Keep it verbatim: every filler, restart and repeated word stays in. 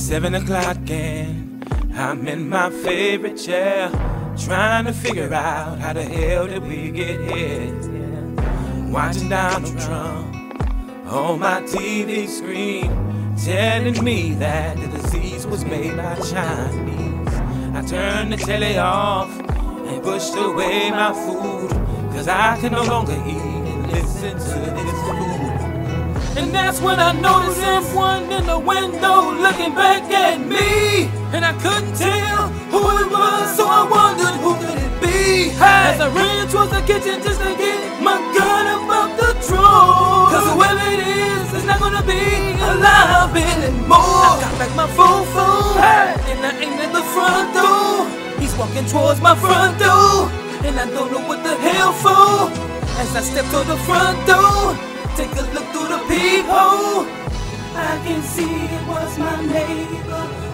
Seven o'clock and I'm in my favorite chair, trying to figure out how the hell did we get here. Watching Donald Trump on my T V screen, telling me that the disease was made by Chinese. I turned the telly off and pushed away my food, cause I can no longer eat and listen to this food. And that's when I noticed someone in the window looking back at me, and I couldn't tell who it was, so I wondered who could it be. Hey. As I ran towards the kitchen just to get my gun above the drawer, cause whoever it is is not gonna be alive anymore. I got back my phone phone, hey. And I aimed at the front door. He's walking towards my front door, and I don't know what the hell for. As I step to the front door, take a look through the peephole, I can see it was my neighbor